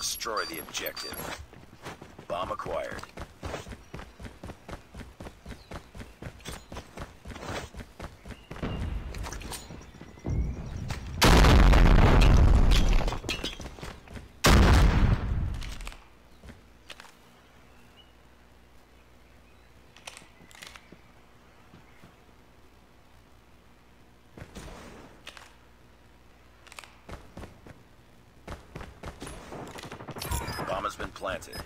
Destroy the objective. Bomb acquired. Bomb has been planted.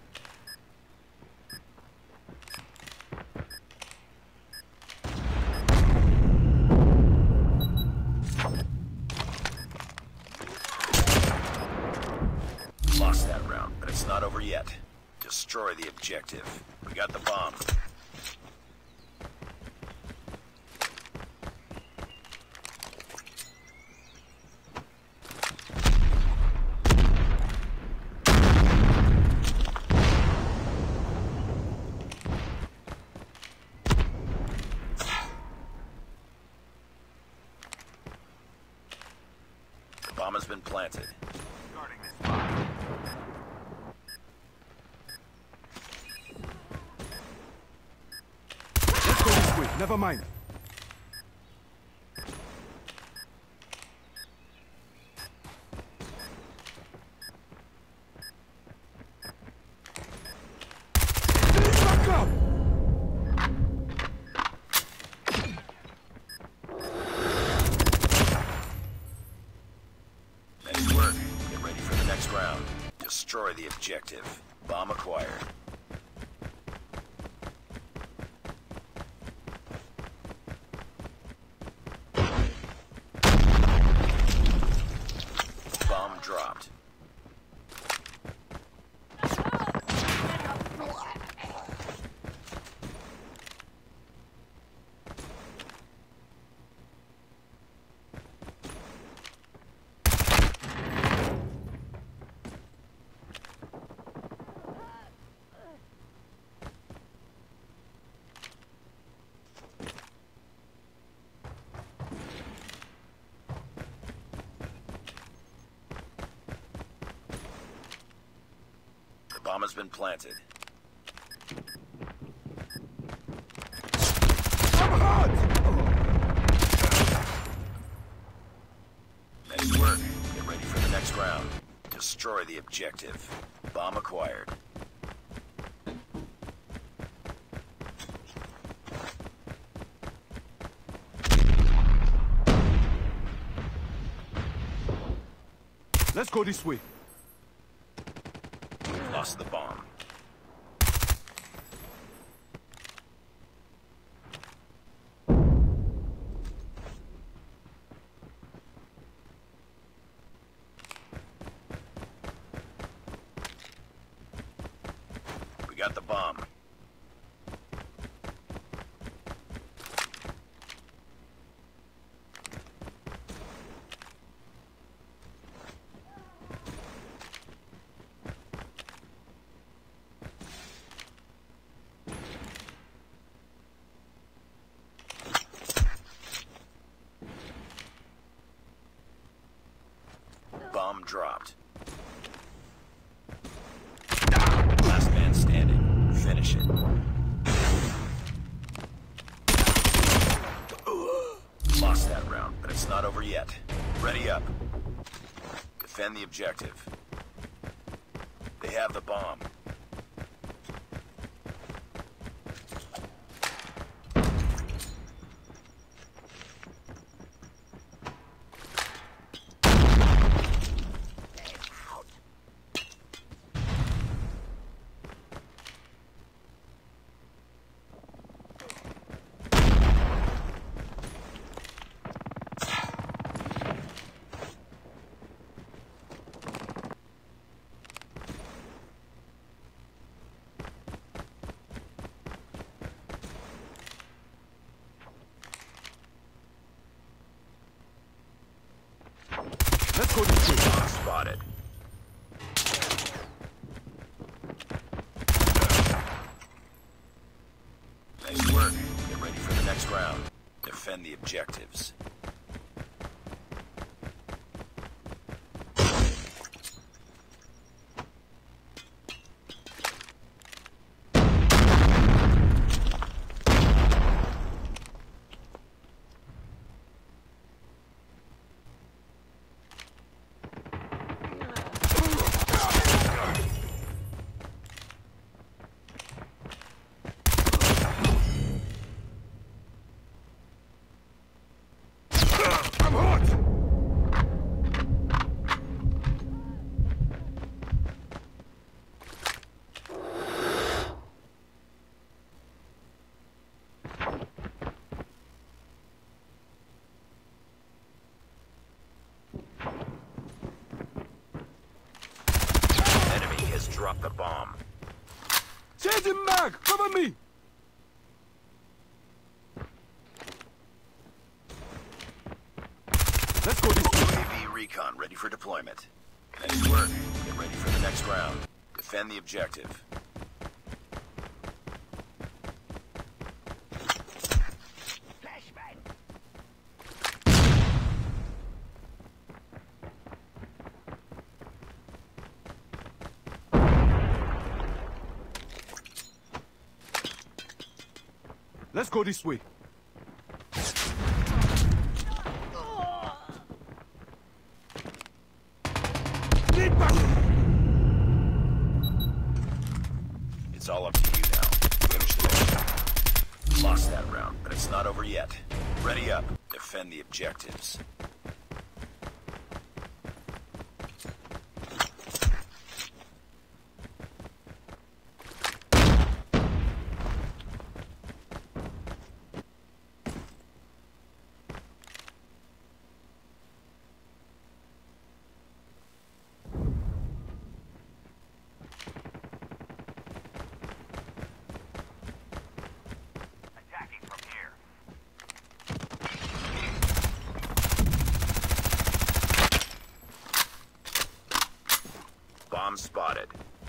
Lost that round, but it's not over yet. Destroy the objective. We got the bomb. Bomb has been planted. Guarding this bomb. Let's go this way. Never mind. Back up! Nice work. Get ready for the next round. Destroy the objective. Bomb acquired. Bomb dropped. The bomb has been planted. Nice work. Get ready for the next round. Destroy the objective. Bomb acquired. Let's go this way. We've lost the bomb. We got the bomb. Bomb dropped. Last man standing. Finish it. Lost that round, but it's not over yet. Ready up. Defend the objective. They have the bomb. Let's go this way. Spotted. Nice work. Get ready for the next round. Defend the objectives. just dropped the bomb. Changing mag! Cover me! Let's go this way. UAV recon ready for deployment. Nice work. Get ready for the next round. Defend the objective. Let's go this way. Need back. It's all up to you now. Finish the mission. Lost that round, but it's not over yet. Ready up. Defend the objectives. Attacking from here. Bomb spotted.